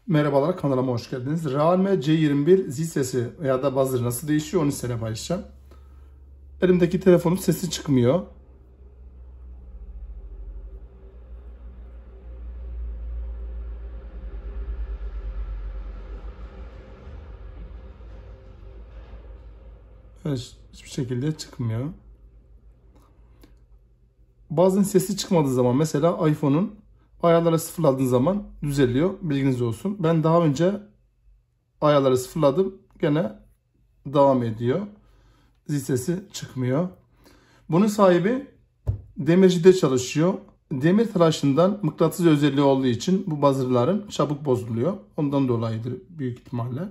Merhabalar, kanalıma hoş geldiniz. Realme C21 zil sesi veya da buzzer nasıl değişiyor onu size paylaşacağım. Elimdeki telefonun sesi çıkmıyor. Evet, hiçbir şekilde çıkmıyor. Bazen sesi çıkmadığı zaman mesela iPhone'un ayarları sıfırladığın zaman düzeliyor. Bilginiz olsun. Ben daha önce ayarları sıfırladım. Gene devam ediyor. Zil sesi çıkmıyor. Bunun sahibi demircide çalışıyor. Demir tıraşından mıknatıs özelliği olduğu için bu buzzer'ların çabuk bozuluyor. Ondan dolayıdır büyük ihtimalle.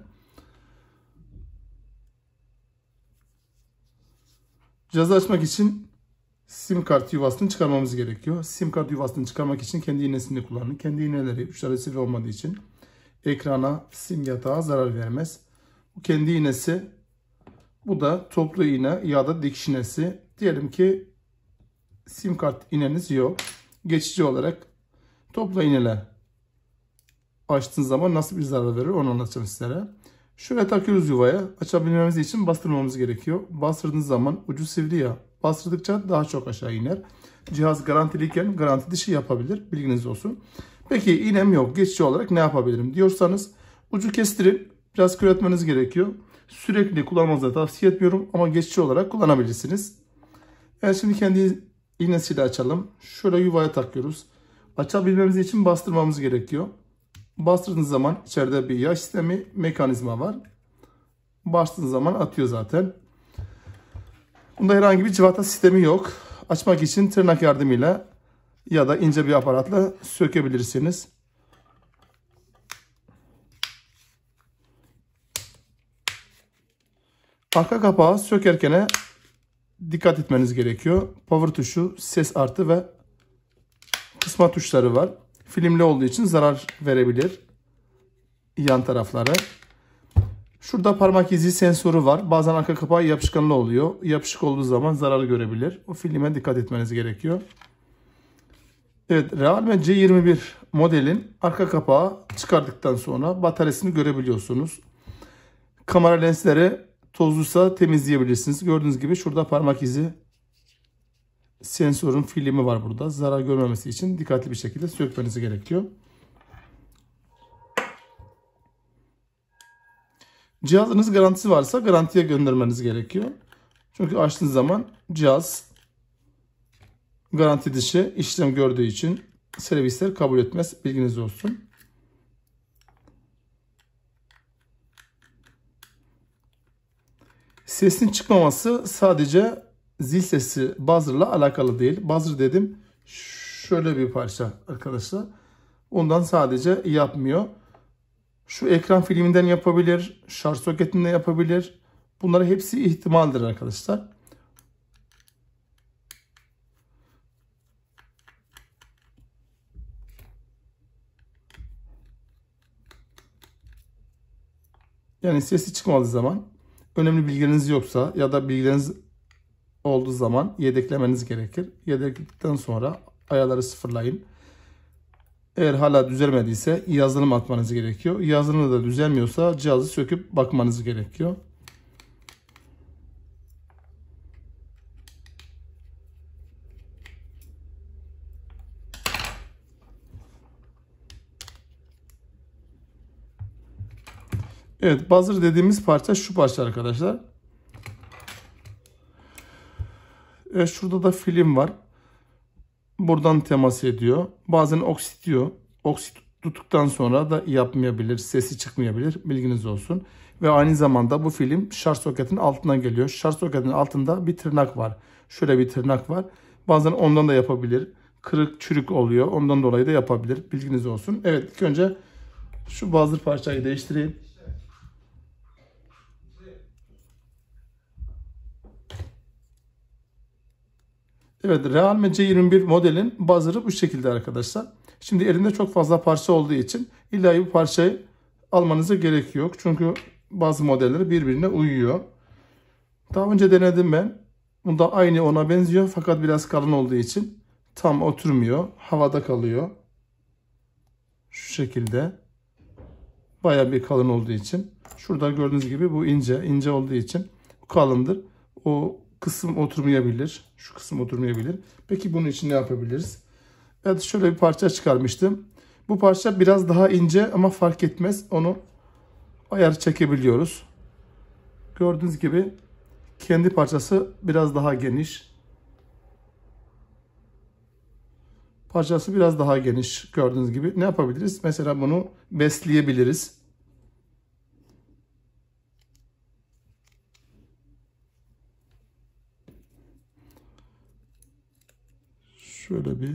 Cihazı açmak için sim kart yuvasını çıkarmamız gerekiyor. Sim kart yuvasını çıkarmak için kendi iğnesini kullanın. Kendi iğneleri uçları sivri olmadığı için ekrana, sim yatağa zarar vermez. Bu kendi iğnesi. Bu da toplu iğne ya da dikiş iğnesi. Diyelim ki sim kart iğneniz yok. Geçici olarak toplu iğneyle açtığınız zaman nasıl bir zarar verir onu anlatacağım sizlere. Şöyle takıyoruz yuvaya. Açabilmemiz için bastırmamız gerekiyor. Bastırdığınız zaman ucu sivri ya. Bastırdıkça daha çok aşağı iner. Cihaz garantiliyken garanti dışı yapabilir. Bilginiz olsun. Peki iğnem yok. Geçici olarak ne yapabilirim diyorsanız ucu kestirip biraz küretmeniz gerekiyor. Sürekli kullanmanızı tavsiye etmiyorum ama geçici olarak kullanabilirsiniz. Yani şimdi kendi iğnesiyle açalım. Şöyle yuvaya takıyoruz. Açabilmemiz için bastırmamız gerekiyor. Bastırdığınız zaman içeride bir yağ sistemi mekanizma var. Bastığınız zaman atıyor zaten. Bunda herhangi bir cıvata sistemi yok. Açmak için tırnak yardımıyla ya da ince bir aparatla sökebilirsiniz. Arka kapağı sökerken dikkat etmeniz gerekiyor. Power tuşu, ses artı ve kısma tuşları var. Filmli olduğu için zarar verebilir yan tarafları. Şurada parmak izi sensörü var. Bazen arka kapağı yapışkanlı oluyor. Yapışık olduğu zaman zarar görebilir. O filme dikkat etmeniz gerekiyor. Evet, Realme C21 modelin arka kapağı çıkardıktan sonra bataryasını görebiliyorsunuz. Kamera lensleri tozluysa temizleyebilirsiniz. Gördüğünüz gibi şurada parmak izi sensörün filmi var burada. Zarar görmemesi için dikkatli bir şekilde sökmeniz gerekiyor. Cihazınız garantisi varsa garantiye göndermeniz gerekiyor. Çünkü açtığınız zaman cihaz garanti dışı işlem gördüğü için servisler kabul etmez. Bilginiz olsun. Sesin çıkmaması sadece zil sesi buzzer'la alakalı değil. Buzzer dedim şöyle bir parça arkadaşlar. Ondan sadece yapmıyor. Şu ekran filminden yapabilir, şarj soketinden yapabilir. Bunların hepsi ihtimaldir arkadaşlar. Yani sesi çıkmadığı zaman, önemli bilgileriniz yoksa ya da bilgileriniz olduğu zaman yedeklemeniz gerekir. Yedekledikten sonra ayarları sıfırlayın. Eğer hala düzelmediyse yazılım atmanız gerekiyor. Yazılımda da düzelmiyorsa cihazı söküp bakmanız gerekiyor. Evet, buzzer dediğimiz parça şu parça arkadaşlar. Evet, şurada da film var. Buradan temas ediyor. Bazen oksitliyor. Oksit tuttuktan sonra da yapmayabilir. Sesi çıkmayabilir. Bilginiz olsun. Ve aynı zamanda bu film şarj soketinin altından geliyor. Şarj soketinin altında bir tırnak var. Şöyle bir tırnak var. Bazen ondan da yapabilir. Kırık çürük oluyor. Ondan dolayı da yapabilir. Bilginiz olsun. Evet, ilk önce şu buzzer parçayı değiştireyim. Evet, Realme C21 modelin buzzer'ı bu şekilde arkadaşlar. Şimdi elimde çok fazla parça olduğu için illa bu parçayı almanıza gerek yok. Çünkü bazı modelleri birbirine uyuyor. Daha önce denedim ben. Bunda aynı ona benziyor fakat biraz kalın olduğu için tam oturmuyor. Havada kalıyor. Şu şekilde. Bayağı bir kalın olduğu için. Şurada gördüğünüz gibi bu ince olduğu için kalındır. O kısım oturmayabilir. Şu kısım oturmayabilir. Peki bunun için ne yapabiliriz? Evet, şöyle bir parça çıkarmıştım. Bu parça biraz daha ince ama fark etmez. Onu ayar çekebiliyoruz. Gördüğünüz gibi kendi parçası biraz daha geniş. Parçası biraz daha geniş gördüğünüz gibi. Ne yapabiliriz? Mesela bunu besleyebiliriz. Şöyle bir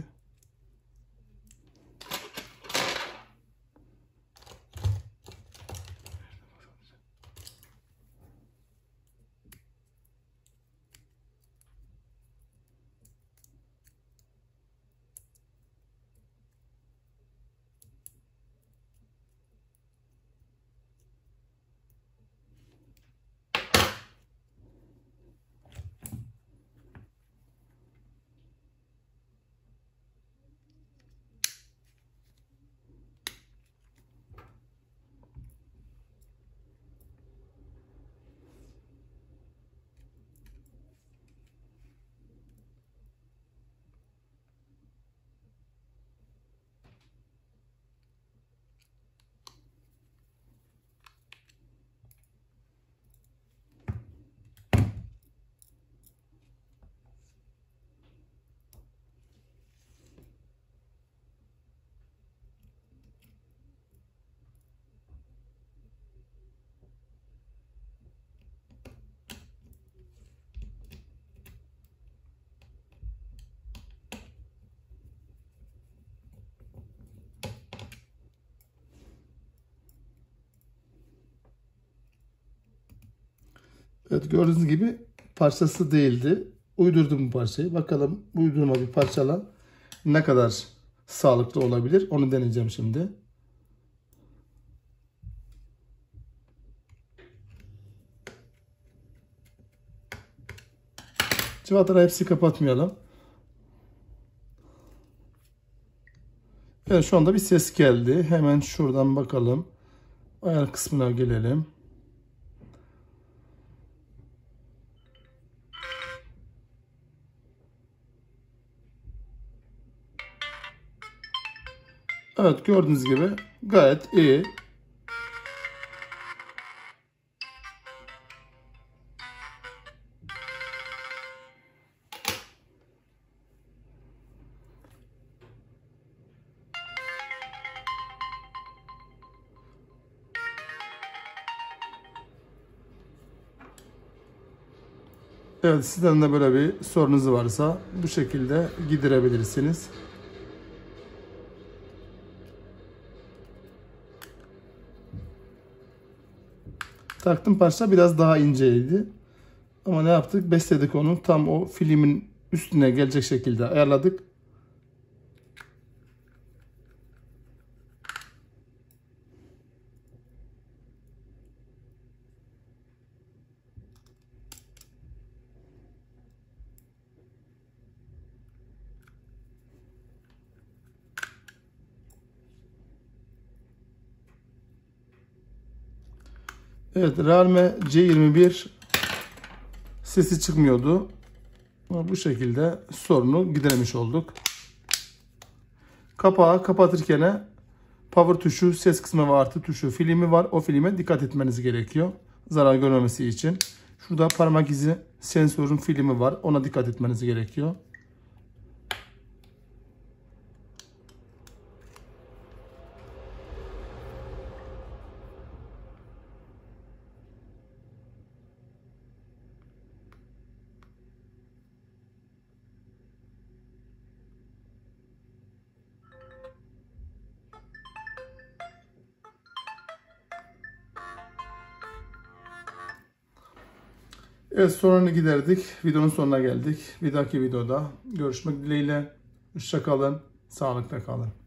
evet, gördüğünüz gibi parçası değildi. Uydurdum bu parçayı. Bakalım bu uydurma bir parçala ne kadar sağlıklı olabilir. Onu deneyeceğim şimdi. Cıvataları hepsi kapatmayalım. Evet, şu anda bir ses geldi. Hemen şuradan bakalım. Ayar kısmına gelelim. Evet, gördüğünüz gibi gayet iyi. Evet, sizden de böyle bir sorunuz varsa bu şekilde giderebilirsiniz. Taktım parça biraz daha inceydi. Ama ne yaptık? Besledik onu. Tam o filmin üstüne gelecek şekilde ayarladık. Evet, Realme C21 sesi çıkmıyordu. Ama bu şekilde sorunu gidermiş olduk. Kapağı kapatırken power tuşu, ses kısmı ve artı tuşu, filmi var. O filme dikkat etmeniz gerekiyor. Zarar görmemesi için. Şurada parmak izi sensörün filmi var. Ona dikkat etmeniz gerekiyor. Evet, sorunu giderdik. Videonun sonuna geldik. Bir dahaki videoda görüşmek dileğiyle. Hoşça kalın. Sağlıkla kalın.